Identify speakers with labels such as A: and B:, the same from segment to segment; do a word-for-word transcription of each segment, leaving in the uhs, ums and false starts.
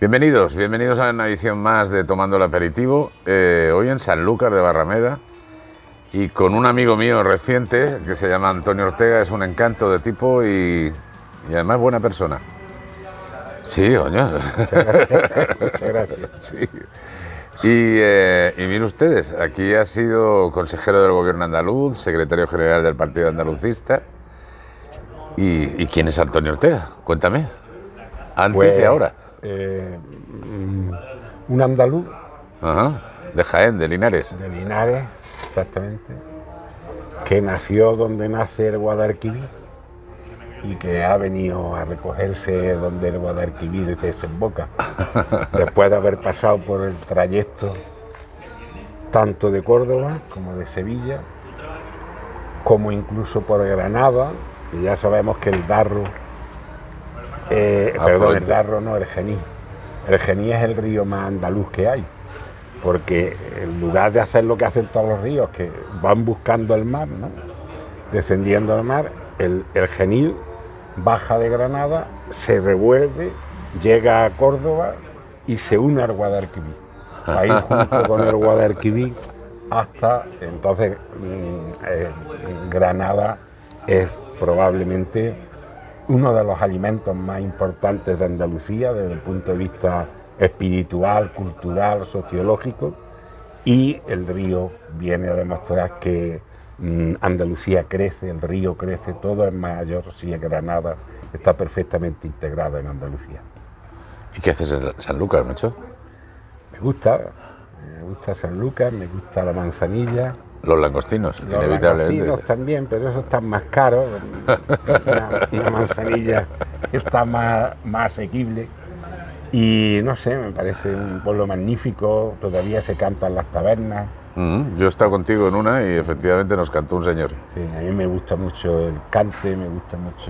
A: Bienvenidos, bienvenidos a una edición más de Tomando el Aperitivo, eh, hoy en Sanlúcar de Barrameda y con un amigo mío reciente que se llama Antonio Ortega, es un encanto de tipo y, y además buena persona. Sí, coño.
B: Muchas gracias. Muchas gracias.
A: Sí. Y, eh, y miren ustedes, aquí ha sido consejero del gobierno andaluz, secretario general del Partido Andalucista. ¿Y, y quién es Antonio Ortega? Cuéntame, antes
B: Pues,
A: y ahora.
B: Eh, un andaluz.
A: Ajá. De Jaén, de Linares.
B: De Linares, exactamente. Que nació donde nace el Guadalquivir y que ha venido a recogerse donde el Guadalquivir desemboca. Después de haber pasado por el trayecto tanto de Córdoba como de Sevilla, como incluso por Granada, y ya sabemos que el Darro, eh, perdón, el Darro no, el Genís. El Genís es el río más andaluz que hay, porque en lugar de hacer lo que hacen todos los ríos, que van buscando el mar, ¿no?, descendiendo al mar, el, el Genís baja de Granada, se revuelve, llega a Córdoba y se une al Guadalquivir. Ahí junto con el Guadalquivir hasta entonces eh, Granada es probablemente uno de los alimentos más importantes de Andalucía desde el punto de vista espiritual, cultural, sociológico, y el río viene a demostrar que mmm, Andalucía crece, el río crece, todo es mayor si Granada está perfectamente integrada en Andalucía.
A: ¿Y qué haces en Sanlúcar, macho?
B: Me gusta, me gusta Sanlúcar, me gusta la manzanilla.
A: Los langostinos,
B: Los
A: inevitablemente.
B: langostinos también, pero esos están más caros. Una, una manzanilla está más, más asequible. Y no sé, me parece un pueblo magnífico, todavía se cantan las tabernas.
A: Mm, yo he estado contigo en una y efectivamente nos cantó un señor.
B: Sí, a mí me gusta mucho el cante, me gusta mucho.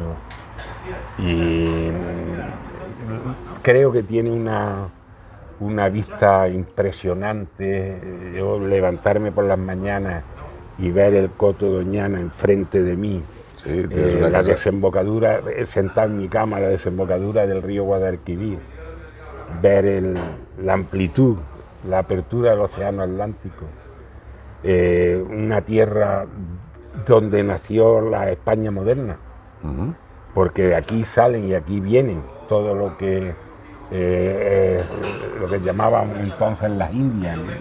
B: Y creo que tiene una, una vista impresionante. Yo levantarme por las mañanas y ver el Coto Doñana enfrente de mí,
A: sí,
B: eh,
A: una
B: la
A: casa.
B: desembocadura, sentar en mi cama, la desembocadura del río Guadalquivir, ver el, la amplitud, la apertura del océano Atlántico, eh, una tierra donde nació la España moderna, uh-huh. Porque de aquí salen y aquí vienen todo lo que eh, eh, lo que llamaban entonces las Indias, ¿no?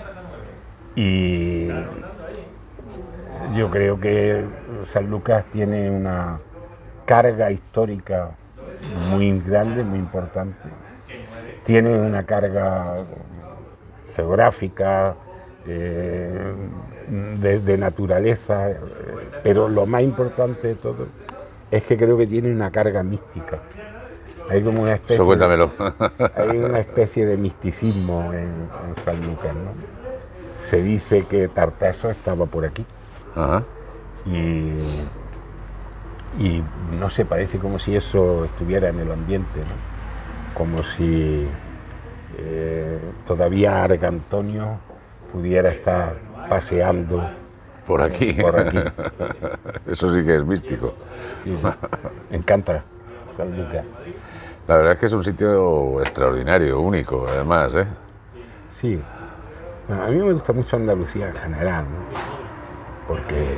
B: Y yo creo que Sanlúcar tiene una carga histórica muy grande, muy importante. Tiene una carga geográfica, eh, de, de naturaleza, pero lo más importante de todo es que creo que tiene una carga mística. Hay como una especie,
A: Eso cuéntamelo.
B: Hay una especie de misticismo en, en Sanlúcar, ¿no? Se dice que Tartaso estaba por aquí.
A: Ajá.
B: Y, y no sé, parece como si eso estuviera en el ambiente, ¿no? Como si eh, todavía Argantonio pudiera estar paseando
A: por aquí.
B: Eh, por aquí.
A: Eso sí que es místico.
B: Sí, sí. Me encanta Sanlúcar.
A: La verdad es que es un sitio extraordinario, único, además, ¿eh?
B: Sí. Bueno, a mí me gusta mucho Andalucía en general, ¿no? Porque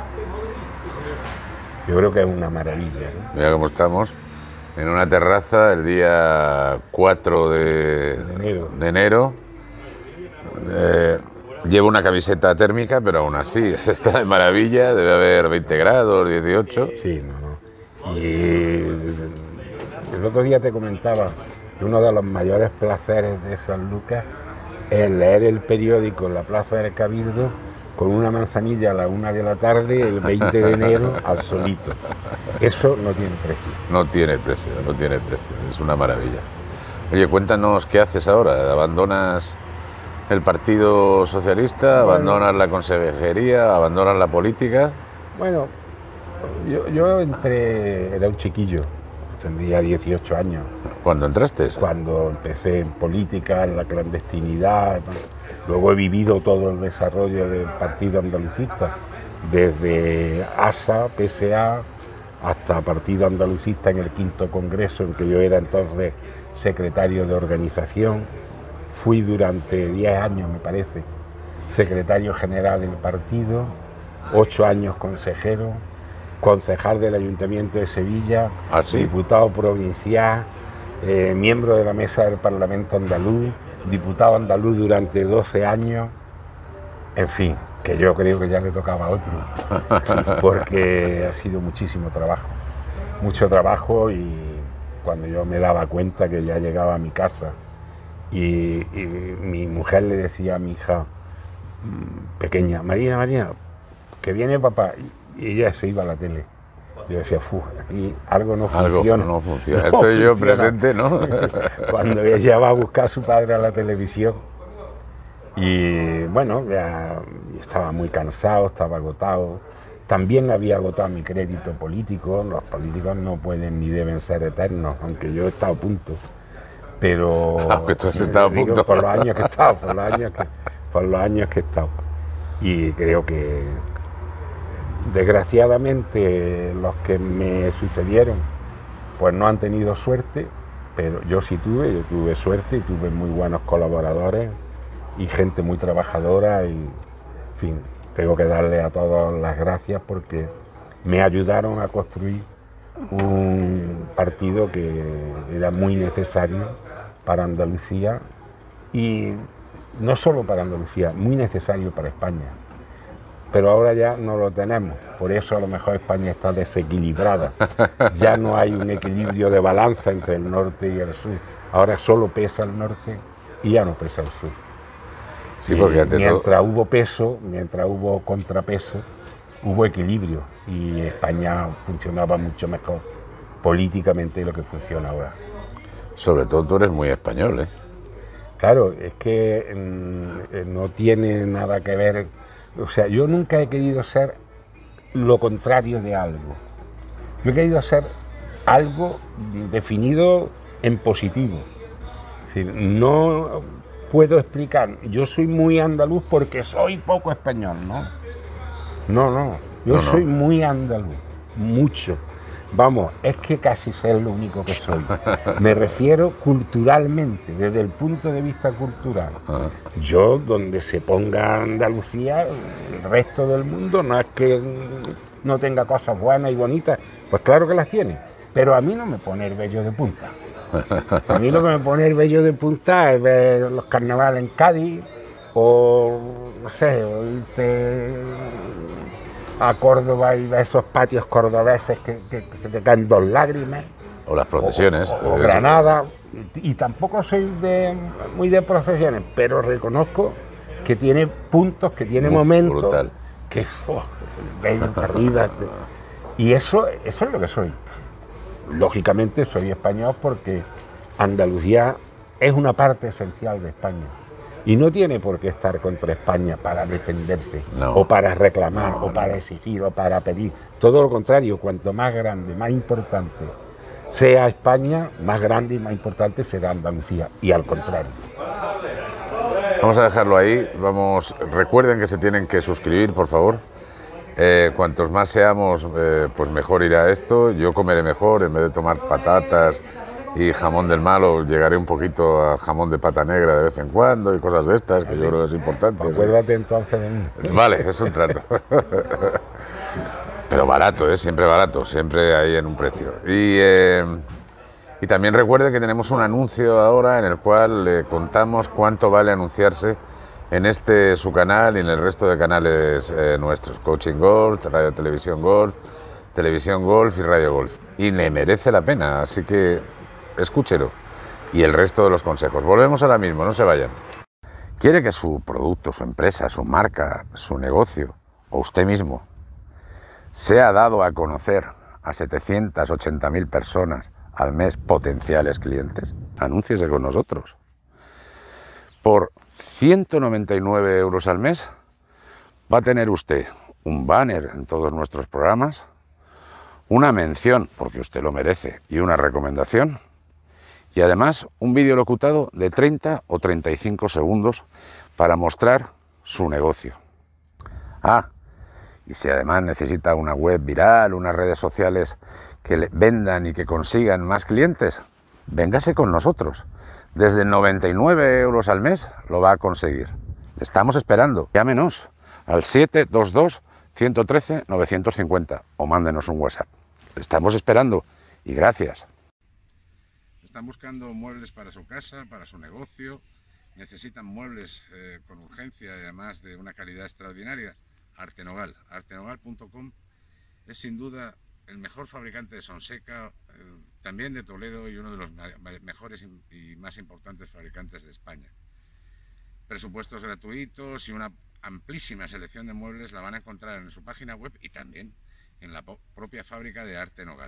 B: yo creo que es una maravilla, ¿no?
A: Mira cómo estamos, en una terraza el día cuatro de,
B: de enero.
A: De enero. Eh, llevo una camiseta térmica, pero aún así se está de maravilla, debe haber veinte grados, dieciocho.
B: Sí, no, no. Y el otro día te comentaba que uno de los mayores placeres de Sanlúcar es leer el periódico en la Plaza del Cabildo con una manzanilla a la una de la tarde, el veinte de enero, al solito. Eso no tiene precio.
A: No tiene precio, no tiene precio, es una maravilla. Oye, cuéntanos qué haces ahora, ¿abandonas el Partido Socialista, bueno, abandonas la consejería, abandonas la política?
B: Bueno, yo, yo entré, era un chiquillo, tendría dieciocho años.
A: ¿Cuándo entraste?
B: Cuando empecé en política, en la clandestinidad. Luego he vivido todo el desarrollo del Partido Andalucista, desde A S A, P S A, hasta Partido Andalucista en el quinto congreso, en que yo era entonces secretario de organización. Fui durante diez años, me parece, secretario general del partido, ocho años consejero, concejal del Ayuntamiento de Sevilla,
A: ¿Ah, sí?
B: diputado provincial, eh, miembro de la mesa del Parlamento andaluz, diputado andaluz durante doce años, en fin, que yo creo que ya le tocaba a otro, porque ha sido muchísimo trabajo, mucho trabajo, y cuando yo me daba cuenta que ya llegaba a mi casa y, y mi mujer le decía a mi hija pequeña, Marina, Marina, que viene papá, y ella se iba a la tele. Yo decía, fu, aquí algo no
A: algo
B: funciona.
A: no funciona.
B: No
A: Estoy yo
B: funciona.
A: presente, ¿no?
B: Cuando ella va a buscar a su padre a la televisión. Y bueno, ya estaba muy cansado, estaba agotado. También había agotado mi crédito político. Los políticos no pueden ni deben ser eternos, aunque yo he estado a punto. Pero
A: Aunque tú has estado a
B: digo,
A: punto.
B: por los años que he estado, por los años que, por los años que he estado. Y creo que desgraciadamente los que me sucedieron pues no han tenido suerte, pero yo sí tuve, yo tuve suerte y tuve muy buenos colaboradores y gente muy trabajadora, y en fin, tengo que darle a todos las gracias porque me ayudaron a construir un partido que era muy necesario para Andalucía, y no solo para Andalucía, muy necesario para España. Pero ahora ya no lo tenemos, por eso a lo mejor España está desequilibrada. Ya no hay un equilibrio de balanza entre el norte y el sur. Ahora solo pesa el norte y ya no pesa el sur.
A: Sí, porque
B: Y mientras
A: todo...
B: hubo peso, mientras hubo contrapeso, hubo equilibrio, y España funcionaba mucho mejor políticamente de lo que funciona ahora.
A: Sobre todo tú eres muy español, ¿eh?
B: Claro, es que mm, no tiene nada que ver. O sea, yo nunca he querido ser lo contrario de algo. Yo he querido ser algo definido en positivo. Es decir, no puedo explicar, yo soy muy andaluz porque soy poco español, ¿no? No, no, yo
A: No, no.
B: soy muy andaluz, mucho. Vamos, es que casi sé lo único que soy. Me refiero culturalmente, desde el punto de vista cultural. Yo, donde se ponga Andalucía, el resto del mundo, no es que no tenga cosas buenas y bonitas, pues claro que las tiene, pero a mí no me pone el vello de punta. A mí lo que me pone el vello de punta es ver los carnavales en Cádiz, o no sé, o irte a Córdoba y ver esos patios cordobeses que, que, que se te caen dos lágrimas.
A: O las procesiones.
B: O, o, o Granada. Y, y tampoco soy de, muy de procesiones, pero reconozco que tiene puntos, que tiene muy momentos.
A: Brutal.
B: Que oh, bello para arriba. Y eso, eso es lo que soy. Lógicamente soy español porque Andalucía es una parte esencial de España. Y no tiene por qué estar contra España para defenderse,
A: no.
B: o para reclamar,
A: no,
B: o para
A: no.
B: exigir, o para pedir. Todo lo contrario, cuanto más grande, más importante sea España, más grande y más importante será Andalucía. Y al contrario.
A: Vamos a dejarlo ahí. Vamos, recuerden que se tienen que suscribir, por favor. Eh, cuantos más seamos, eh, pues mejor irá esto. Yo comeré mejor, en vez de tomar patatas y jamón del malo, llegaré un poquito a jamón de pata negra de vez en cuando y cosas de estas, que ¿sí? Yo creo que es importante.
B: Acuérdate entonces de mí.
A: Vale, es un trato. Pero barato, ¿eh? Siempre barato, siempre ahí en un precio. Y, eh, y también recuerde que tenemos un anuncio ahora en el cual le contamos cuánto vale anunciarse en este su canal y en el resto de canales eh, nuestros, Coaching Golf, Radio Televisión Golf, Televisión Golf y Radio Golf. Y le merece la pena, así que escúchelo. Y el resto de los consejos. Volvemos ahora mismo, no se vayan. ¿Quiere que su producto, su empresa, su marca, su negocio o usted mismo sea dado a conocer a setecientas ochenta mil personas al mes potenciales clientes? Anúnciese con nosotros. Por ciento noventa y nueve euros al mes va a tener usted un banner en todos nuestros programas, una mención, porque usted lo merece, y una recomendación, y además un vídeo locutado de treinta o treinta y cinco segundos para mostrar su negocio. Ah, Y si además necesita una web viral, unas redes sociales que le vendan y que consigan más clientes, véngase con nosotros. Desde noventa y nueve euros al mes lo va a conseguir. Le estamos esperando. Llámenos al siete dos dos, uno uno tres, nueve cinco cero o mándenos un WhatsApp. Le estamos esperando y gracias. Están buscando muebles para su casa, para su negocio. Necesitan muebles eh, con urgencia y además de una calidad extraordinaria. Artenogal, artenogal punto com es sin duda el mejor fabricante de Sonseca, eh, también de Toledo y uno de los mejores y más importantes fabricantes de España. Presupuestos gratuitos y una amplísima selección de muebles la van a encontrar en su página web y también en la propia fábrica de Artenogal.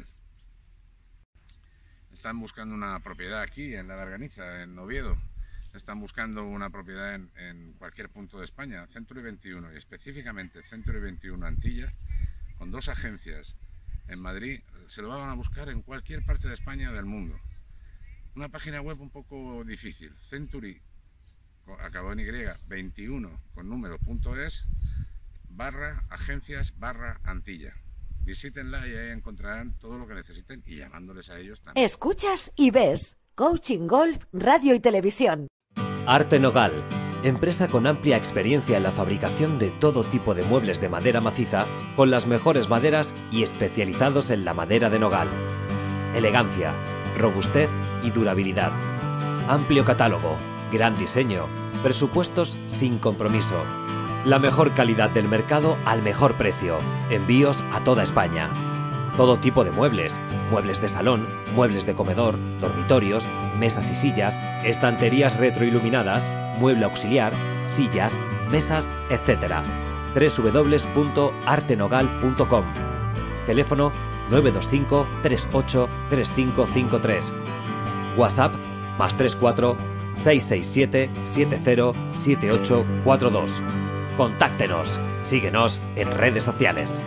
A: Están buscando una propiedad aquí en La Larganiza, en Oviedo. Están buscando una propiedad en, en cualquier punto de España, Century veintiuno y específicamente Century veintiuno Antilla, con dos agencias en Madrid. Se lo van a buscar en cualquier parte de España o del mundo. Una página web un poco difícil, Century, acabado en Y, veintiuno con número punto es, barra agencias barra Antilla. Visítenla y ahí encontrarán todo lo que necesiten y llamándoles a ellos también.
C: Escuchas y ves Coaching Golf, Radio y Televisión.
D: Artenogal, empresa con amplia experiencia en la fabricación de todo tipo de muebles de madera maciza, con las mejores maderas y especializados en la madera de nogal. Elegancia, robustez y durabilidad. Amplio catálogo, gran diseño, presupuestos sin compromiso. La mejor calidad del mercado al mejor precio. Envíos a toda España. Todo tipo de muebles, muebles de salón, muebles de comedor, dormitorios, mesas y sillas, estanterías retroiluminadas, mueble auxiliar, sillas, mesas, etcétera. doble u doble u doble u punto artenogal punto com. Teléfono nueve dos cinco, tres ocho, tres cinco cinco tres. WhatsApp más tres cuatro, seis seis siete, siete cero, siete ocho cuatro dos. Contáctenos. Síguenos en redes sociales.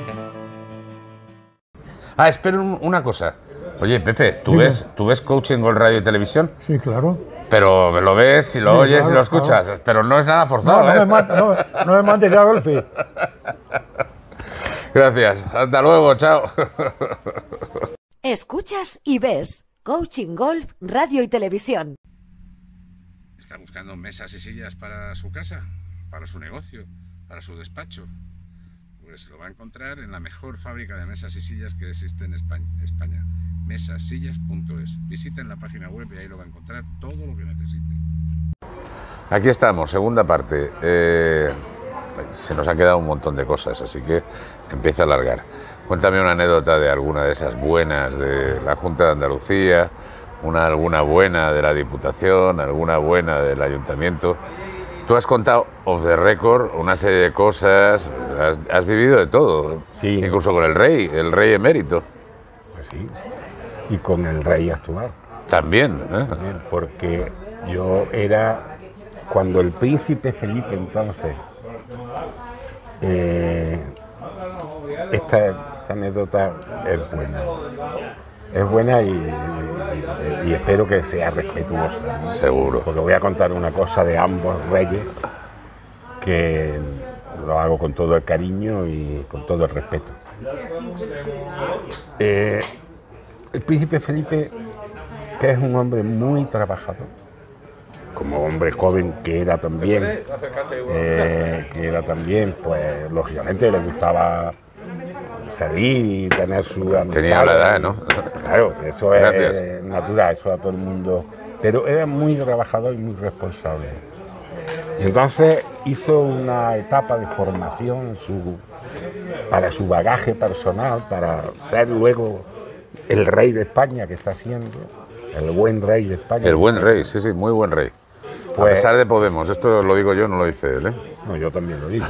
A: Ah, espera un, una cosa. Oye, Pepe, ¿tú ves, ¿tú ves Coaching Golf Radio y Televisión?
E: Sí, claro.
A: Pero lo ves y lo
E: Sí,
A: oyes
E: claro,
A: y lo escuchas,
E: claro.
A: pero no es nada forzado,
E: No, no,
A: ¿eh?
E: me mate, no, no me mandes ya, Golfi.
A: Gracias. Hasta luego, chao.
C: Escuchas y ves Coaching Golf, Radio y Televisión.
A: ¿Está buscando mesas y sillas para su casa, para su negocio, para su despacho? Pues lo va a encontrar en la mejor fábrica de mesas y sillas que existe en España, España mesasillas punto es. Visiten la página web y ahí lo va a encontrar todo lo que necesite. Aquí estamos, segunda parte. Eh, se nos han quedado un montón de cosas, así que empieza a alargar. Cuéntame una anécdota de alguna de esas buenas de la Junta de Andalucía, una alguna buena de la Diputación, alguna buena del Ayuntamiento. Tú has contado off the record una serie de cosas, has, has vivido de todo,
B: Sí.
A: Incluso con el rey, el rey emérito.
B: Pues sí, y con el rey actual.
A: También, ¿eh?
B: También, porque yo era, cuando el príncipe Felipe entonces, eh, esta, esta anécdota es buena, es buena y, y, y espero que sea respetuosa, ¿no?
A: Seguro.
B: Porque voy a contar una cosa de ambos reyes que lo hago con todo el cariño y con todo el respeto. Eh, el príncipe Felipe, que es un hombre muy trabajador, como hombre joven que era también, eh, que era también, pues lógicamente le gustaba salir y tener su amistad.
A: Tenía la edad, ¿no?
B: Claro, eso es
A: Gracias.
B: natural, eso a todo el mundo. Pero era muy trabajador y muy responsable. Y entonces hizo una etapa de formación su, para su bagaje personal, para ser luego el rey de España que está siendo, el buen rey de España.
A: El buen rey, sí, sí, muy buen rey.
B: Pues-
A: a pesar de Podemos, esto lo digo yo, no lo dice él, ¿eh?
B: No, yo también lo digo.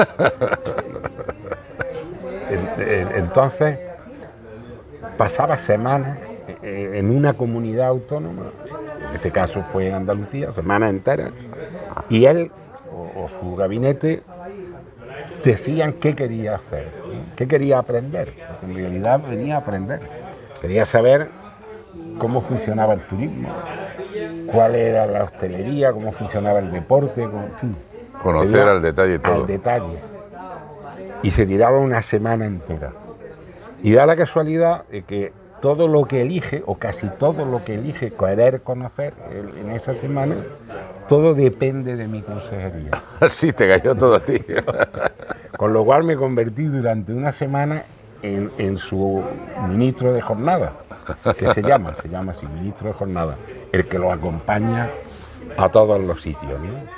B: En- en- Entonces, pasaba semanas eh, en una comunidad autónoma, en este caso fue en Andalucía, semanas enteras, y él o, o su gabinete decían qué quería hacer, ¿no? Qué quería aprender. Porque en realidad venía a aprender. Quería saber cómo funcionaba el turismo, cuál era la hostelería, cómo funcionaba el deporte, con- en fin.
A: Conocer
B: Quería
A: al detalle todo.
B: Al detalle. y se tiraba una semana entera. Y da la casualidad de que todo lo que elige, o casi todo lo que elige querer conocer en esa semana, todo depende de mi consejería.
A: Sí, te cayó todo a ti.
B: Con lo cual me convertí durante una semana en, en su ministro de jornada, que se llama, se llama así, ministro de jornada, el que lo acompaña a todos los sitios, ¿no?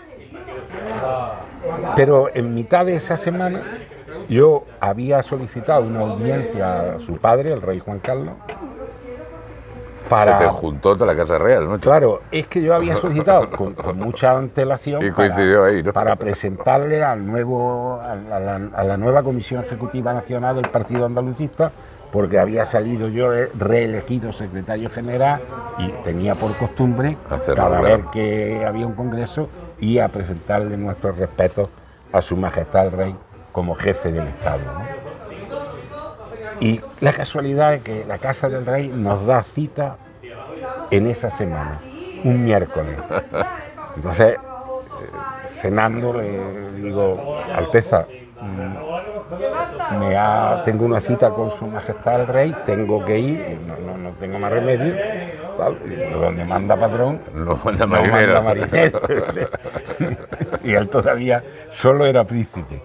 B: Pero en mitad de esa semana yo había solicitado una audiencia a su padre, el rey Juan Carlos, para...
A: Se te juntó toda la Casa Real, ¿no?
B: Claro, es que yo había solicitado con, con mucha antelación
A: y coincidió
B: para,
A: ahí, ¿no?
B: para presentarle al nuevo, a, la, a la nueva Comisión Ejecutiva Nacional del Partido Andalucista, porque había salido yo reelegido secretario general y tenía por costumbre,
A: Hacerlo,
B: cada
A: claro.
B: vez que había un congreso, ir a presentarle nuestros respetos a su majestad el rey como jefe del Estado, ¿no? Y la casualidad es que la Casa del Rey nos da cita en esa semana, un miércoles. Entonces, eh, cenando, le digo, Alteza, mmm, me ha, tengo una cita con su majestad el rey, tengo que ir, no, no, no tengo más remedio, tal, y donde manda patrón,
A: No manda
B: no
A: marinero.
B: manda marinero. Y él todavía solo era príncipe.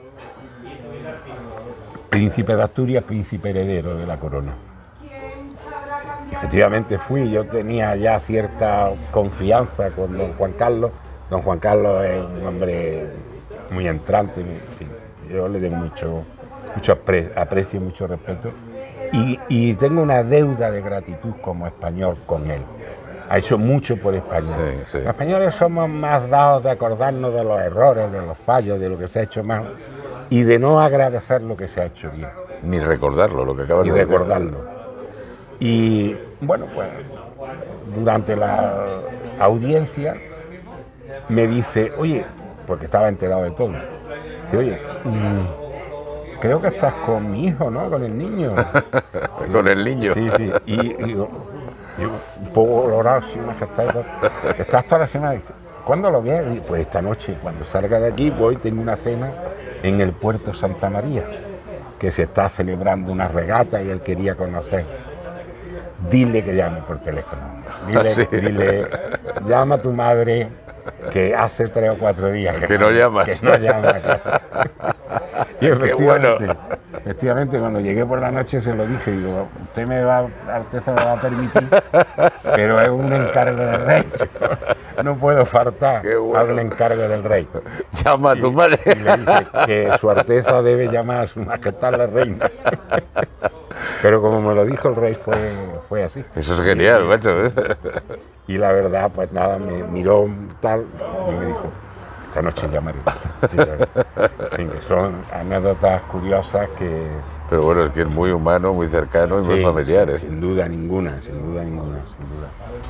B: Príncipe de Asturias, príncipe heredero de la corona. Efectivamente fui, yo tenía ya cierta confianza con don Juan Carlos. Don Juan Carlos es un hombre muy entrante, en fin, yo le tengo mucho, mucho apre- aprecio, mucho respeto, y, y tengo una deuda de gratitud como español con él. Ha hecho mucho por España.
A: Sí, sí.
B: Los españoles somos más dados de acordarnos de los errores, de los fallos, de lo que se ha hecho mal, y de no agradecer lo que se ha hecho bien,
A: Ni recordarlo, lo que acabas
B: y
A: de decir.
B: recordarlo. Y bueno, pues durante la audiencia me dice, oye, porque estaba enterado de todo, dice, oye, mmm, creo que estás con mi hijo, ¿no? Con el niño.
A: Con el niño.
B: Sí, sí. Y, y digo, digo, un poco colorado, sí, majestad, y tal. Estás toda la semana. Dice, ¿cuándo lo ves? Digo, pues esta noche, cuando salga de aquí, voy, tengo una cena en el puerto Santa María, que se está celebrando una regata y él quería conocer. Dile que llame por teléfono. Dile,
A: ¿Ah, sí?
B: dile, llama a tu madre, que hace tres o cuatro días
A: Que no llamas.
B: que no llama a casa. Y
A: Qué
B: efectivamente,
A: bueno.
B: efectivamente, cuando llegué por la noche se lo dije, digo, usted me va, Alteza me va a permitir, pero es un encargo del rey. No puedo faltar
A: Qué bueno.
B: al encargo del rey.
A: Llama a tu
B: Y-
A: madre.
B: Y le dije que su Alteza debe llamar a su majestad la reina. Pero como me lo dijo el rey, fue, fue así.
A: Eso es genial, macho. ¿eh?
B: Y la verdad, pues nada, me miró tal y me dijo, esta noche llamaré. Sí, en fin, que son anécdotas curiosas que...
A: Pero bueno, es que es muy humano, muy cercano y muy
B: Sí,
A: familiar.
B: sí,
A: ¿eh?
B: sin duda ninguna, sin duda ninguna, sin duda.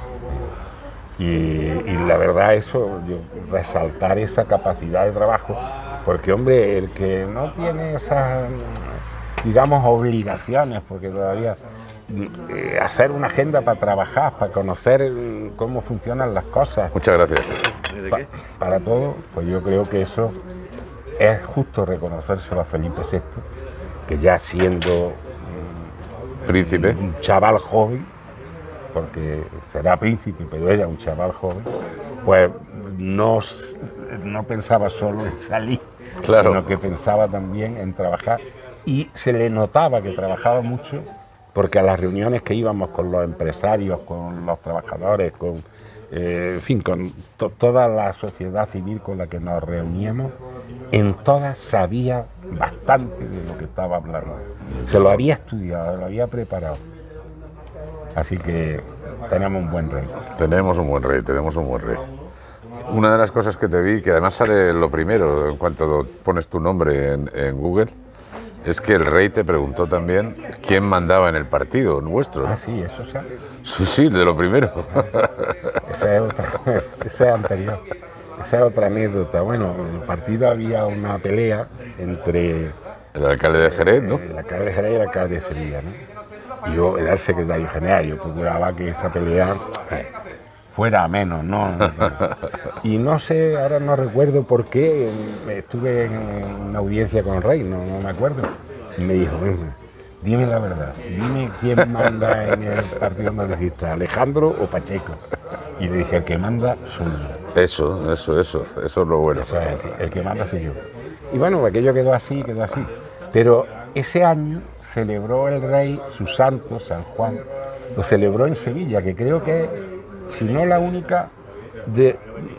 B: Y, y la verdad eso, yo, resaltar esa capacidad de trabajo, porque hombre, el que no tiene esas, digamos, obligaciones, porque todavía eh, hacer una agenda para trabajar, para conocer mm, cómo funcionan las cosas,
A: Muchas gracias.
B: pa- para todo, pues yo creo que eso es justo reconocérselo a Felipe sexto, que ya siendo
A: Príncipe.
B: un chaval joven, porque será príncipe, pero ella un chaval joven, pues no, s- no pensaba solo en salir,
A: Claro.
B: sino que pensaba también en trabajar, y se le notaba que trabajaba mucho, porque a las reuniones que íbamos con los empresarios, con los trabajadores, con, eh, en fin, con to- toda la sociedad civil con la que nos reuníamos, en todas sabía bastante de lo que estaba hablando. Se lo había estudiado, lo había preparado. Así que tenemos un buen rey.
A: Tenemos un buen rey, tenemos un buen rey. Una de las cosas que te vi, que además sale lo primero en cuanto pones tu nombre en, en Google, es que el rey te preguntó también quién mandaba en el partido vuestro, ¿no?
B: Ah, sí, eso sale.
A: Sí, sí, de lo primero.
B: Esa es otra, esa es anterior. Esa es otra anécdota. Bueno, en el partido había una pelea entre
A: El alcalde de Jerez, ¿no?
B: el alcalde de Jerez y el alcalde de Sevilla, ¿no? Y yo era el secretario general, yo procuraba que esa pelea eh, fuera menos, ¿no? Y no sé, ahora no recuerdo por qué, estuve en una audiencia con el rey, no, no me acuerdo, y me dijo, dime la verdad, dime quién manda en el Partido Andalucista, Alejandro o Pacheco. Y le dije, el que manda soy yo.
A: Eso, eso, eso, eso es lo bueno.
B: Eso es así, el que manda soy yo. Y bueno, aquello quedó así, quedó así. Pero ese año celebró el rey su santo, San Juan, lo celebró en Sevilla, que creo que, si no la única, de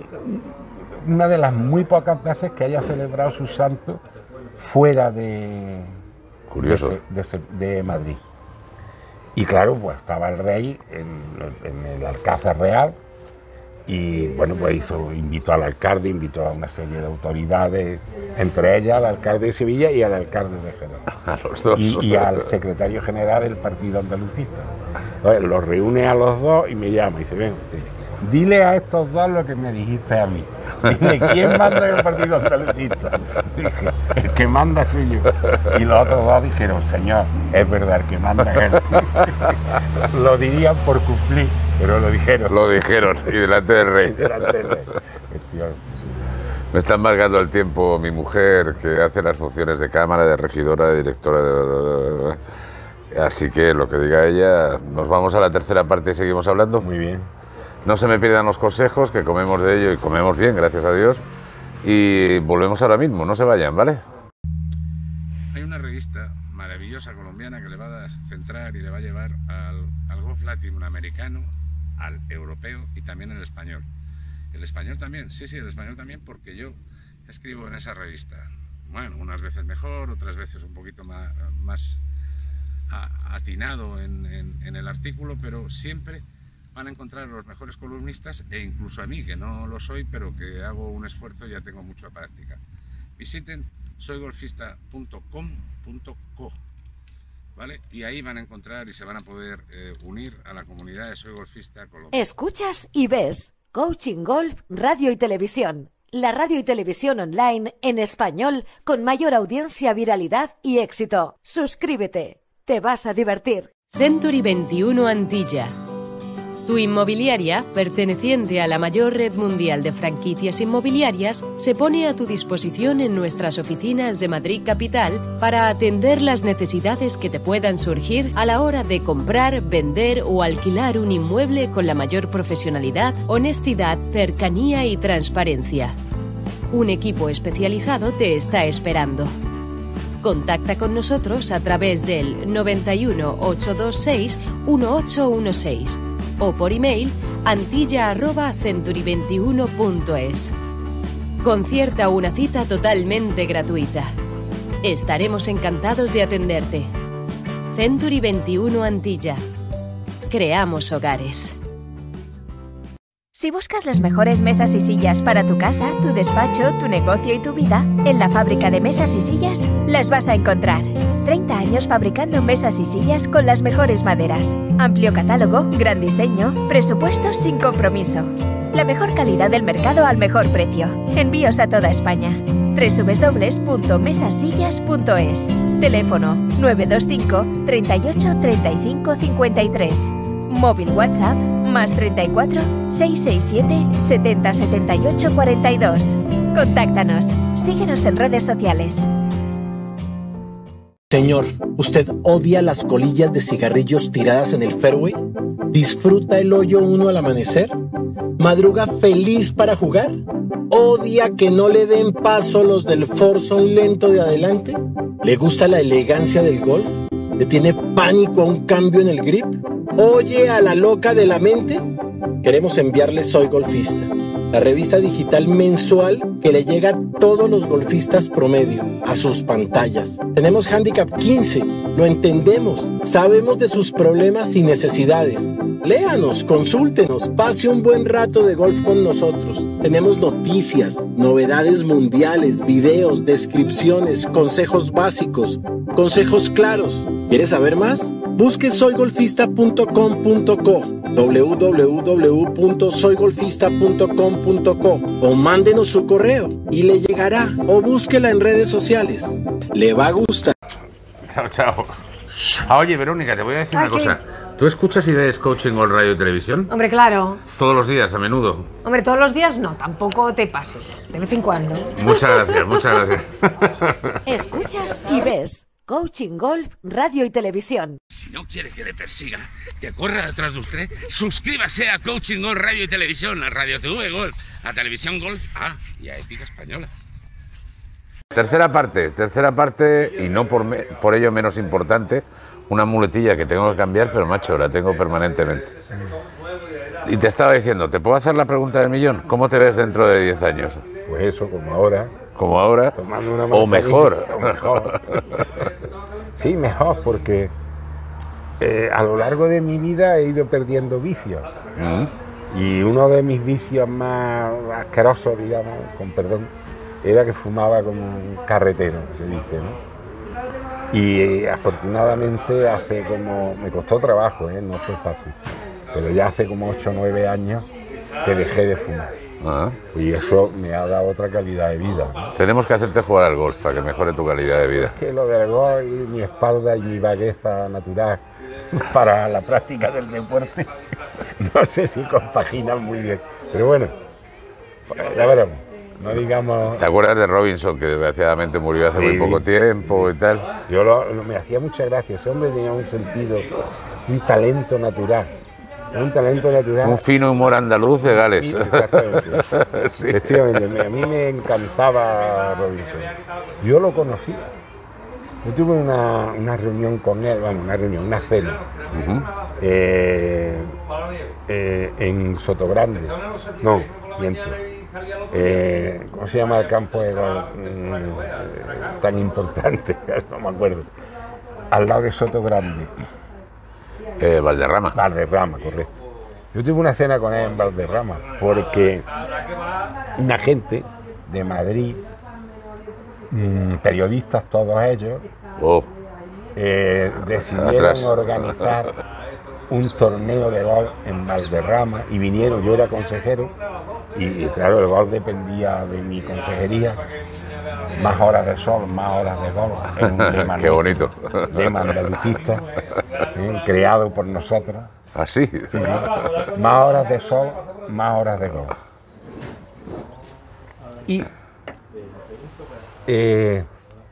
B: una de las muy pocas veces que haya celebrado su santo fuera de,
A: Curioso.
B: de, de, de Madrid. Y claro, pues estaba el rey en, en el Alcázar Real y bueno, pues hizo, invitó al alcalde, invitó a una serie de autoridades, entre ellas al alcalde de Sevilla y al alcalde de Jerez.
A: A los dos.
B: Y, y al secretario general del Partido Andalucista. Entonces, los reúne a los dos y me llama y dice, ven, dice, dile a estos dos lo que me dijiste a mí. Dile, ¿quién manda en el Partido Andalucista? Dije, el que manda soy yo. Y los otros dos dijeron, señor, es verdad, el que manda es él. Lo dirían por cumplir, pero lo dijeron.
A: Lo dijeron, y delante del rey.
B: Y delante del rey.
A: Me está embargando el tiempo mi mujer, que hace las funciones de cámara, de regidora, de directora, de... Así que lo que diga ella, nos vamos a la tercera parte y seguimos hablando.
B: Muy bien.
A: No se me pierdan los consejos, que comemos de ello y comemos bien, gracias a Dios. Y volvemos ahora mismo, no se vayan, ¿vale? Hay una revista maravillosa colombiana que le va a centrar y le va a llevar al, al golf latinoamericano, al europeo y también al español. El español también, sí, sí, el español también, porque yo escribo en esa revista. Bueno, unas veces mejor, otras veces un poquito más, más atinado en, en, en el artículo, pero siempre van a encontrar los mejores columnistas e incluso a mí, que no lo soy, pero que hago un esfuerzo y ya tengo mucha práctica. Visiten soy golfista punto com punto co, ¿vale? Y ahí van a encontrar y se van a poder eh, unir a la comunidad de Soy Golfista Colombia.
C: Escuchas y ves Coaching Golf, Radio y Televisión. La radio y televisión online en español con mayor audiencia, viralidad y éxito. Suscríbete. Te vas a divertir.
F: Century veintiuno Antilla. Tu inmobiliaria, perteneciente a la mayor red mundial de franquicias inmobiliarias, se pone a tu disposición en nuestras oficinas de Madrid Capital para atender las necesidades que te puedan surgir a la hora de comprar, vender o alquilar un inmueble con la mayor profesionalidad, honestidad, cercanía y transparencia. Un equipo especializado te está esperando. Contacta con nosotros a través del noventa y uno, ochocientos veintiséis, dieciocho dieciséis o por email antilla arroba century veintiuno punto es. Concierta una cita totalmente gratuita. Estaremos encantados de atenderte. Century veintiuno Antilla. Creamos hogares.
G: Si buscas las mejores mesas y sillas para tu casa, tu despacho, tu negocio y tu vida, en la fábrica de mesas y sillas las vas a encontrar. treinta años fabricando mesas y sillas con las mejores maderas. Amplio catálogo, gran diseño, presupuestos sin compromiso. La mejor calidad del mercado al mejor precio. Envíos a toda España. doble u doble u doble u punto mesasillas punto es. Teléfono nueve dos cinco, treinta y ocho, treinta y cinco, cincuenta y tres. Móvil WhatsApp más treinta y cuatro, seiscientos sesenta y siete, setenta, setenta y ocho, cuarenta y dos. Contáctanos. Síguenos en redes sociales.
H: Señor, ¿usted odia las colillas de cigarrillos tiradas en el fairway? ¿Disfruta el hoyo uno al amanecer? ¿Madruga feliz para jugar? ¿Odia que no le den paso los del foursome lento de adelante? ¿Le gusta la elegancia del golf? ¿Le tiene pánico a un cambio en el grip? ¿Oye a la loca de la mente? Queremos enviarle Soy Golfista, la revista digital mensual que le llega a todos los golfistas promedio, a sus pantallas. Tenemos Handicap quince, lo entendemos, sabemos de sus problemas y necesidades. Léanos, consúltenos, pase un buen rato de golf con nosotros. Tenemos noticias, novedades mundiales, videos, descripciones, consejos básicos, consejos claros. ¿Quieres saber más? Busque soy golfista punto com punto co, doble u doble u doble u punto soy golfista punto com punto co o mándenos su correo y le llegará, o búsquela en redes sociales. Le va a gustar.
A: Chao, chao. Ah, oye, Verónica, te voy a decir una cosa. ¿Tú ¿Tú escuchas y ves Coaching Golf Radio y Televisión?
I: Hombre, claro.
A: Todos los días, a menudo.
I: Hombre, todos los días no, tampoco te pases. De vez en cuando.
A: Muchas gracias, muchas gracias.
C: Escuchas y ves Coaching Golf Radio y Televisión.
J: Si no quiere que le persiga, que corra detrás de usted, suscríbase a Coaching Golf Radio y Televisión, a Radio T V Golf, a Televisión Golf, ah, y a Épica Española.
A: Tercera parte, tercera parte, y no por, me, por ello menos importante, una muletilla que tengo que cambiar, pero macho, la tengo permanentemente. Y te estaba diciendo, ¿te puedo hacer la pregunta del millón? ¿Cómo te ves dentro de diez años?
B: Pues eso, como ahora.
A: ¿Como ahora?
B: Tomando una
A: o mejor.
B: O mejor. Sí, mejor, porque eh, a lo largo de mi vida he ido perdiendo vicios. Mm. Y uno de mis vicios más asquerosos, digamos, con perdón, era que fumaba como un carretero, se dice, ¿no? Y eh, afortunadamente hace como... me costó trabajo, ¿eh? No fue fácil, pero ya hace como ocho o nueve años que dejé de fumar. Ah. Y eso me ha dado otra calidad de vida, ¿no?
A: Tenemos que hacerte jugar al golf para que mejore tu calidad de vida.
B: Es que lo del golf, mi espalda y mi vagueza natural para la práctica del deporte, no sé si compaginan muy bien. Pero bueno, ya veremos. No digamos...
A: ¿Te acuerdas de Robinson, que desgraciadamente murió hace sí, muy poco tiempo sí, sí. y tal?
B: Yo lo, lo, me hacía mucha gracia, ese hombre tenía un sentido, un talento natural. Un talento natural.
A: Un fino humor andaluz de Gales.
B: Sí, exactamente. Sí. Efectivamente, a mí me encantaba Robinson. Yo lo conocí. Yo tuve una, una reunión con él, vamos, una reunión, una cena, uh-huh. eh, eh, en Sotogrande. No, miento. Eh, ¿Cómo se llama el campo de golf mm, tan importante? No me acuerdo. Al lado de Sotogrande.
A: Eh, Valderrama.
B: Valderrama, correcto. Yo tuve una cena con él en Valderrama porque una gente de Madrid, mmm, periodistas todos ellos, oh. eh, decidieron Atrás. organizar un torneo de golf en Valderrama y vinieron, yo era consejero y claro, el golf dependía de mi consejería. Más horas de sol, más horas de golf. En un lema
A: Qué bonito.
B: Lema andalucista, ¿eh? creado por nosotros.
A: ¿Ah, sí?
B: Sí, sí. Más horas de sol, más horas de golf. Y eh,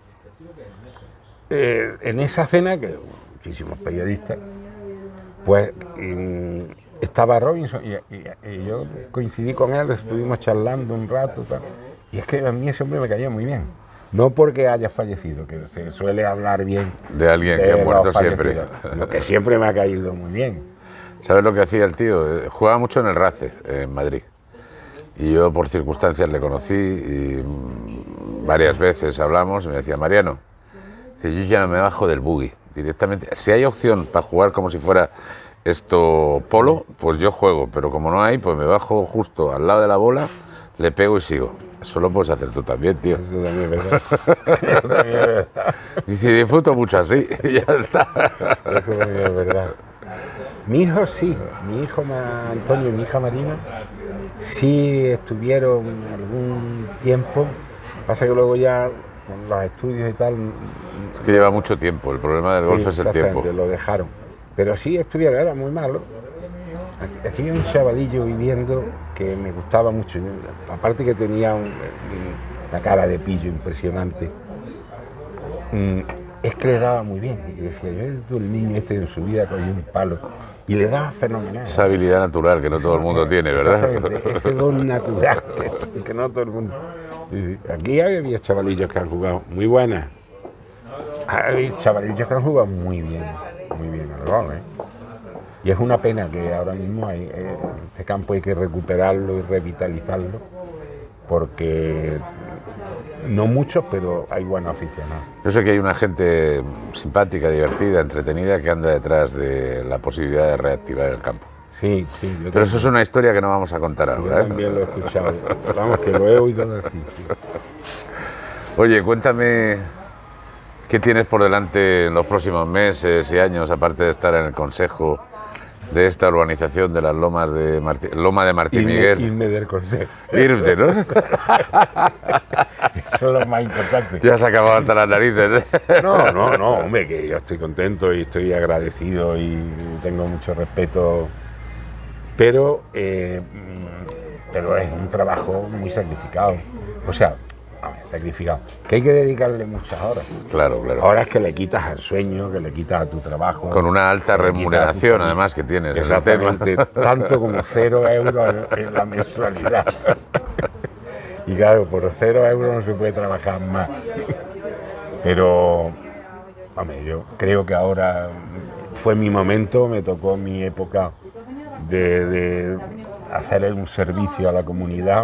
B: eh, en esa cena, que muchísimos periodistas, pues eh, estaba Robinson y, y, y yo coincidí con él, estuvimos charlando un rato, tal. Y es que a mí ese hombre me caía muy bien. No porque haya fallecido, que se suele hablar bien
A: de alguien de que ha muerto siempre.
B: Lo que siempre me ha caído muy bien.
A: ¿Sabes lo que hacía el tío? Jugaba mucho en el Race, en Madrid. Y yo por circunstancias le conocí y varias veces hablamos y me decía, Mariano, si yo ya me bajo del buggy directamente. Si hay opción para jugar como si fuera esto polo, pues yo juego. Pero como no hay, pues me bajo justo al lado de la bola, le pego y sigo. Eso lo puedes hacer tú también, tío.
B: Eso también es verdad. Eso también es verdad.
A: Y si disfruto mucho así, ya está.
B: Eso también es verdad. Mi hijo sí, mi hijo Antonio y mi hija Marina sí estuvieron algún tiempo. Pasa que luego ya con los estudios y tal...
A: Es que lleva mucho tiempo, el problema del sí, golf es el tiempo.
B: Lo dejaron. Pero sí estuvieron, era muy malo. Aquí había un chavalillo viviendo que me gustaba mucho, aparte que tenía un, una cara de pillo impresionante, es que le daba muy bien, y decía yo, el niño este en su vida cogió un palo, y le daba fenomenal.
A: Esa habilidad natural que no todo el mundo tiene, ¿verdad?
B: Exactamente, ese don natural que, que no todo el mundo... Aquí había chavalillos que han jugado muy buenas, hay chavalillos que han jugado muy bien, muy bien al golf, ¿eh? Y es una pena que ahora mismo hay, eh, este campo hay que recuperarlo y revitalizarlo, porque no muchos, pero hay buenos aficionados.
A: Yo sé que hay una gente simpática, divertida, entretenida, que anda detrás de la posibilidad de reactivar el campo.
B: Sí, sí. Yo
A: pero
B: también.
A: Eso es una historia que no vamos a contar ahora.
B: Yo también ¿eh? lo he escuchado, vamos, que lo he oído decir. Sí.
A: Oye, cuéntame... ¿Qué tienes por delante en los próximos meses y años, aparte de estar en el consejo de esta urbanización de las Lomas de Martí, Loma de Martí
B: irme,
A: Miguel?
B: Irme del consejo.
A: Irte, ¿no?
B: Eso Eso es lo más importante.
A: Ya se ha acabado hasta las narices. ¿eh?
B: No, no, no, hombre, que yo estoy contento y estoy agradecido y tengo mucho respeto, pero, eh, pero es un trabajo muy sacrificado. O sea, sacrificado, que hay que dedicarle muchas horas.
A: Claro, claro.
B: Horas que le quitas al sueño, que le quitas a tu trabajo.
A: Con una alta remuneración, además, que tienes.
B: Exactamente, tanto como cero euros en la mensualidad. Y claro, por cero euros no se puede trabajar más. Pero, hombre, yo creo que ahora fue mi momento, me tocó mi época de, de hacer un servicio a la comunidad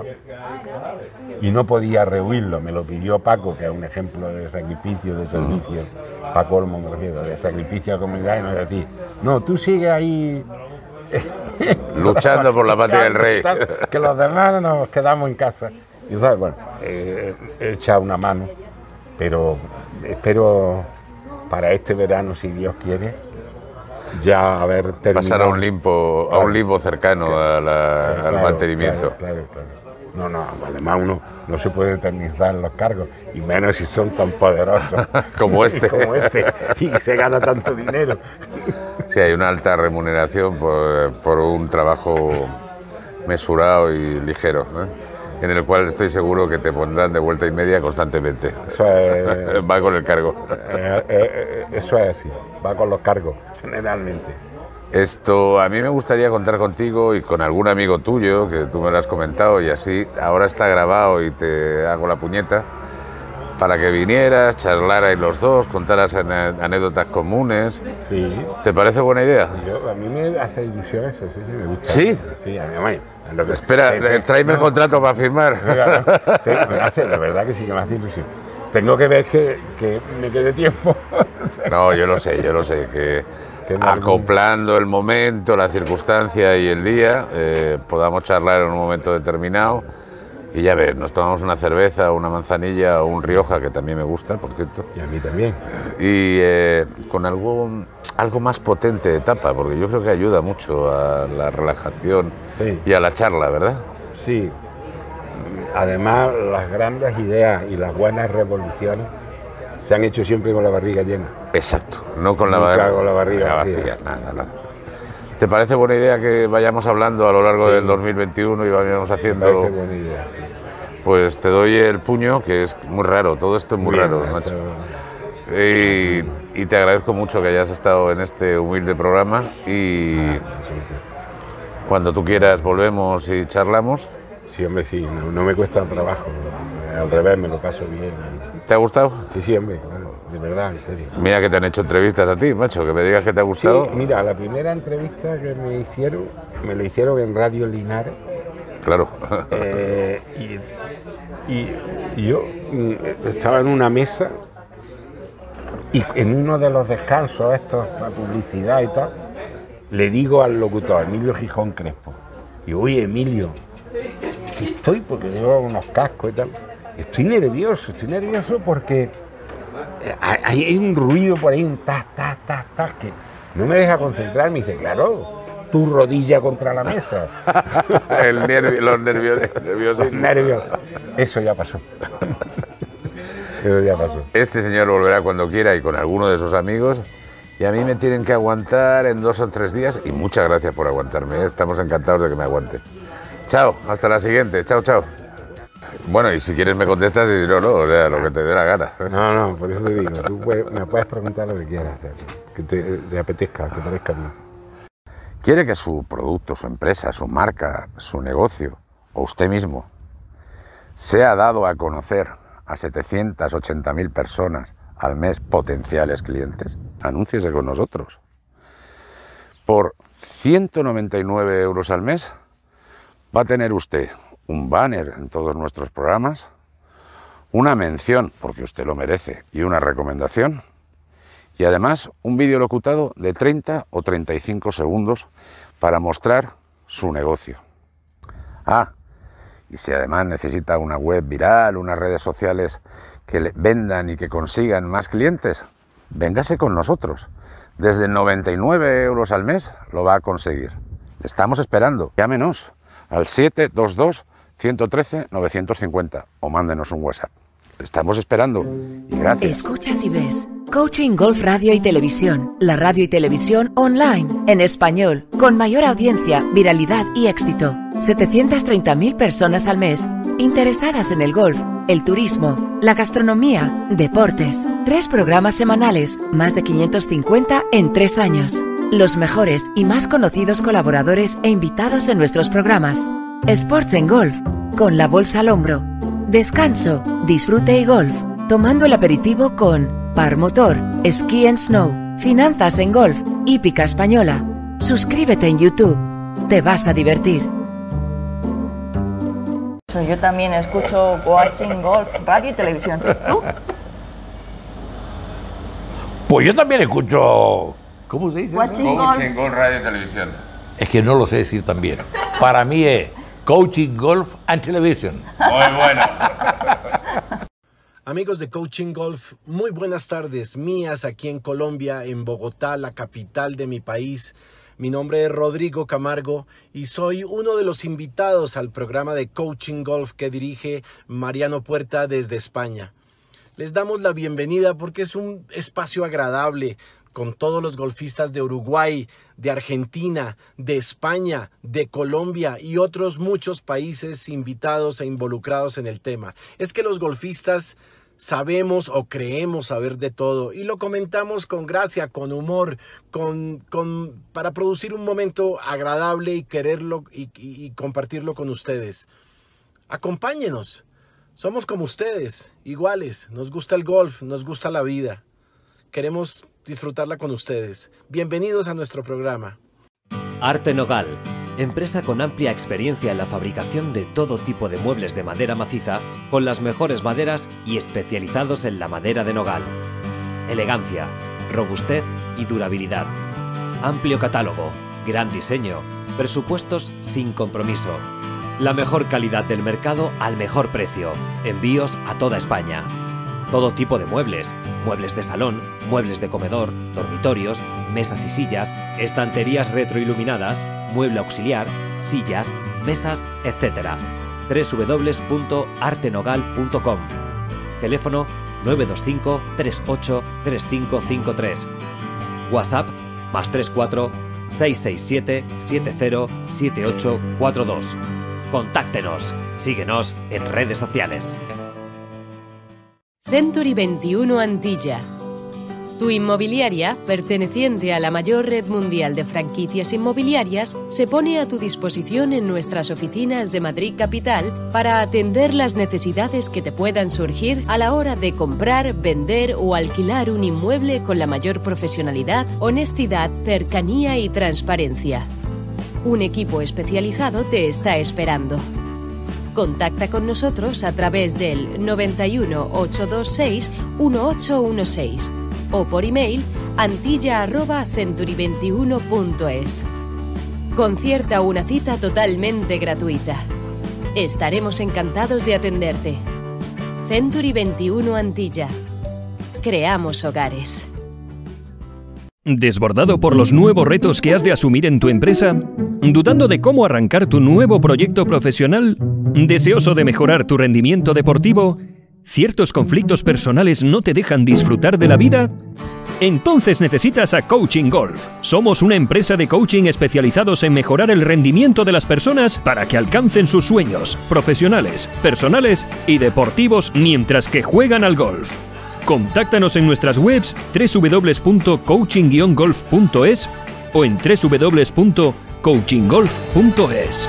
B: y no podía rehuirlo. Me lo pidió Paco, que es un ejemplo de sacrificio, de servicio. Paco Olmo me refiero, de sacrificio a la comunidad, y no es decir, no, tú sigues ahí
A: luchando por la patria del rey.
B: Que los demás nos quedamos en casa. Y sabes, bueno, eh, he echado una mano, pero espero para este verano, si Dios quiere, ya haber terminado.
A: Pasar a un limbo, a un limbo cercano a la,
B: claro,
A: al mantenimiento.
B: Claro, claro, claro. No, no, además uno no se puede eternizar en los cargos, y menos si son tan poderosos
A: como este.
B: como este, y se gana tanto dinero.
A: Sí, hay una alta remuneración por, por un trabajo mesurado y ligero, ¿eh? En el cual estoy seguro que te pondrán de vuelta y media constantemente.
B: Eso es,
A: va con el cargo.
B: Eh, eh, eso es así, va con los cargos, generalmente.
A: Esto, a mí me gustaría contar contigo y con algún amigo tuyo, que tú me lo has comentado, y así, ahora está grabado y te hago la puñeta, para que vinieras, charlarais los dos, contaras anécdotas comunes.
B: Sí.
A: ¿Te parece buena idea?
B: Yo, a mí me hace ilusión eso, sí, sí, me gusta.
A: ¿Sí?
B: Sí, a mí me lo que,
A: Espera, te, te, tráeme no, el contrato para firmar.
B: Mira, no, te, me hace, la verdad que sí que me hace ilusión. Tengo que ver que, que me quede tiempo.
A: No, yo lo sé, yo lo sé, que, que acoplando el momento, la circunstancia y el día, eh, podamos charlar en un momento determinado. Y ya ves, nos tomamos una cerveza, una manzanilla o un Rioja, que también me gusta, por cierto.
B: Y a mí también.
A: Y eh, con algo, algo más potente de tapa, porque yo creo que ayuda mucho a la relajación sí. y a la charla, ¿verdad?
B: Sí. Además, las grandes ideas y las buenas revoluciones se han hecho siempre con la barriga llena.
A: Exacto, no con la,
B: Nunca
A: bar
B: con la barriga
A: vacía.
B: vacía.
A: Nada, nada. ¿Te parece buena idea que vayamos hablando a lo largo sí. del dos mil veintiuno y vayamos haciendo?
B: Me parece buena idea, sí.
A: Pues te doy el puño, que es muy raro, todo esto es muy Bien, raro, macho. Y, y te agradezco mucho que hayas estado en este humilde programa y ah, cuando tú quieras volvemos y charlamos.
B: Sí, hombre, sí, no, no me cuesta trabajo, al revés, me lo paso bien.
A: ¿Te ha gustado?
B: Sí, sí, hombre, claro, de verdad, en serio.
A: Mira que te han hecho entrevistas a ti, macho, que me digas que te ha gustado.
B: Sí, mira, la primera entrevista que me hicieron, me la hicieron en Radio Linares.
A: Claro.
B: Eh, y, y, y yo estaba en una mesa y en uno de los descansos, estos, la publicidad y tal, le digo al locutor, Emilio Gijón Crespo, y oye, Emilio, estoy, porque llevo unos cascos y tal, estoy nervioso, estoy nervioso porque hay un ruido por ahí, un tas, tas, tas, tas, que no me deja concentrar. Me dice, claro, tu rodilla contra la mesa.
A: El nervio, los nervios, nervios,
B: los nervios. Eso ya pasó. Eso ya pasó.
A: Este señor volverá cuando quiera y con alguno de sus amigos. Y a mí me tienen que aguantar en dos o tres días. Y muchas gracias por aguantarme. Estamos encantados de que me aguante. Chao, hasta la siguiente. Chao, chao. Bueno, y si quieres me contestas y si no, no, o sea, lo que te dé la gana.
B: No, no, por eso te digo, tú puedes, me puedes preguntar lo que quieras hacer, que te, te apetezca, te parezca bien.
A: ¿Quiere que su producto, su empresa, su marca, su negocio o usted mismo sea dado a conocer a setecientas ochenta mil personas al mes potenciales clientes? Anúnciese con nosotros. Por ciento noventa y nueve euros al mes va a tener usted un banner en todos nuestros programas, una mención, porque usted lo merece, y una recomendación, y además un vídeo locutado de treinta o treinta y cinco segundos para mostrar su negocio. Ah, y si además necesita una web viral, unas redes sociales que le vendan y que consigan más clientes, véngase con nosotros. Desde noventa y nueve euros al mes lo va a conseguir. Le estamos esperando. Llámenos al siete dos dos, uno uno tres, nueve cinco cero o mándenos un WhatsApp. estamos esperando. Y gracias.
C: Escuchas y ves. Coaching Golf Radio y Televisión. La radio y televisión online, en español, con mayor audiencia, viralidad y éxito. setecientas treinta mil personas al mes interesadas en el golf, el turismo, la gastronomía, deportes. Tres programas semanales, más de quinientos cincuenta en tres años. Los mejores y más conocidos colaboradores e invitados en nuestros programas. Sports en Golf, con la bolsa al hombro. Descanso, disfrute y golf, tomando el aperitivo con Par Motor, Ski and Snow, Finanzas en Golf, Hípica Española. Suscríbete en YouTube, te vas a divertir.
K: Yo también escucho Coaching Golf, radio y televisión. ¿Tú?
L: Pues yo también escucho... ¿Cómo se dice?
K: Coaching
A: Coaching Golf Radio y Televisión.
L: Es que no lo sé decir también. Para mí es Coaching Golf and Television.
A: Muy bueno.
H: Amigos de Coaching Golf, muy buenas tardes mías aquí en Colombia, en Bogotá, la capital de mi país. Mi nombre es Rodrigo Camargo y soy uno de los invitados al programa de Coaching Golf que dirige Mariano Puerta desde España. Les damos la bienvenida porque es un espacio agradable con todos los golfistas de Uruguay, de Argentina, de España, de Colombia y otros muchos países invitados e involucrados en el tema. Es que los golfistas sabemos o creemos saber de todo y lo comentamos con gracia, con humor, con, con, para producir un momento agradable y quererlo y, y, y compartirlo con ustedes. Acompáñenos, somos como ustedes, iguales, nos gusta el golf, nos gusta la vida, queremos disfrutarla con ustedes. Bienvenidos a nuestro programa.
D: Arte Nogal, empresa con amplia experiencia en la fabricación de todo tipo de muebles de madera maciza, con las mejores maderas y especializados en la madera de nogal. Elegancia, robustez y durabilidad. Amplio catálogo, gran diseño, presupuestos sin compromiso. La mejor calidad del mercado al mejor precio. Envíos a toda España. Todo tipo de muebles, muebles de salón, muebles de comedor, dormitorios, mesas y sillas, estanterías retroiluminadas, mueble auxiliar, sillas, mesas, etcétera. doble u doble u doble u punto arte nogal punto com. Teléfono nueve dos cinco, tres ocho, tres cinco cinco tres. WhatsApp más tres cuatro, seis seis siete, siete cero, siete ocho cuatro dos. Contáctenos, síguenos en redes sociales.
F: Century veintiuno Antilla. Tu inmobiliaria, perteneciente a la mayor red mundial de franquicias inmobiliarias, se pone a tu disposición en nuestras oficinas de Madrid Capital para atender las necesidades que te puedan surgir a la hora de comprar, vender o alquilar un inmueble con la mayor profesionalidad, honestidad, cercanía y transparencia. Un equipo especializado te está esperando. Contacta con nosotros a través del noventa y uno, ochocientos veintiséis, dieciocho dieciséis o por email antilla arroba century veintiuno punto es. Concierta una cita totalmente gratuita. Estaremos encantados de atenderte. Century veintiuno Antilla. Creamos hogares.
M: ¿Desbordado por los nuevos retos que has de asumir en tu empresa? ¿Dudando de cómo arrancar tu nuevo proyecto profesional? ¿Deseoso de mejorar tu rendimiento deportivo? ¿Ciertos conflictos personales no te dejan disfrutar de la vida? Entonces necesitas a Coaching Golf. Somos una empresa de coaching especializados en mejorar el rendimiento de las personas para que alcancen sus sueños profesionales, personales y deportivos mientras que juegan al golf. Contáctanos en nuestras webs doble u doble u doble u punto coaching guion golf punto es o en doble u doble u doble u punto coaching golf punto es.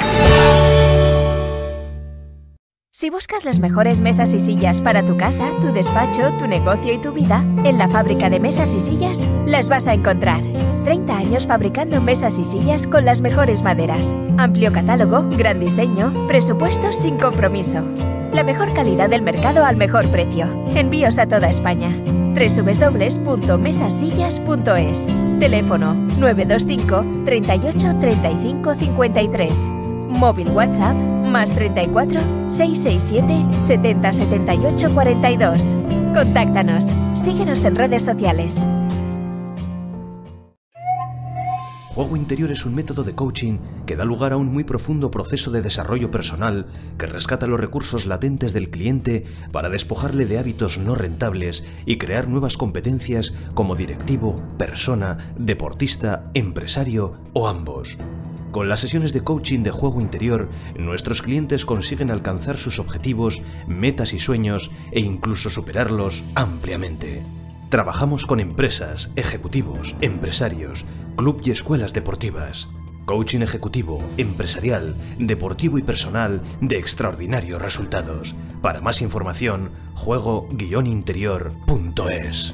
G: Si buscas las mejores mesas y sillas para tu casa, tu despacho, tu negocio y tu vida, en la Fábrica de Mesas y Sillas las vas a encontrar. treinta años fabricando mesas y sillas con las mejores maderas. Amplio catálogo, gran diseño, presupuestos sin compromiso. La mejor calidad del mercado al mejor precio. Envíos a toda España. doble u doble u doble u punto mesasillas punto es. Teléfono nueve dos cinco, treinta y ocho, treinta y cinco, cincuenta y tres. Móvil WhatsApp más treinta y cuatro, seiscientos sesenta y siete, setenta, setenta y ocho, cuarenta y dos. Contáctanos. Síguenos en redes sociales.
N: juego interior es un método de coaching que da lugar a un muy profundo proceso de desarrollo personal que rescata los recursos latentes del cliente para despojarle de hábitos no rentables y crear nuevas competencias como directivo, persona, deportista, empresario o ambos. Con las sesiones de coaching de juego interior, nuestros clientes consiguen alcanzar sus objetivos, metas y sueños e incluso superarlos ampliamente. Trabajamos con empresas, ejecutivos, empresarios, club y escuelas deportivas. Coaching ejecutivo, empresarial, deportivo y personal de extraordinarios resultados. Para más información, juego guion interior punto es.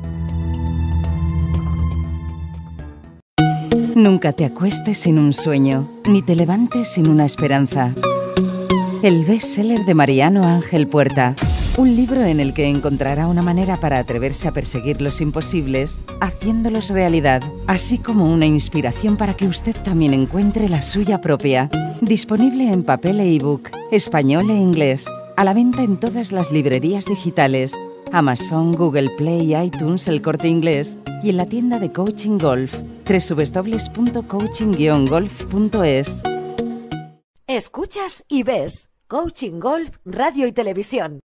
O: Nunca te acuestes sin un sueño, ni te levantes sin una esperanza. El bestseller de Mariano Ángel Puerta. Un libro en el que encontrará una manera para atreverse a perseguir los imposibles, haciéndolos realidad, así como una inspiración para que usted también encuentre la suya propia. Disponible en papel e ebook, español e inglés. A la venta en todas las librerías digitales. Amazon, Google Play, iTunes, El Corte Inglés y en la tienda de Coaching Golf, doble u doble u doble u punto coaching guion golf punto es.
C: Escuchas y ves Coaching Golf Radio y Televisión.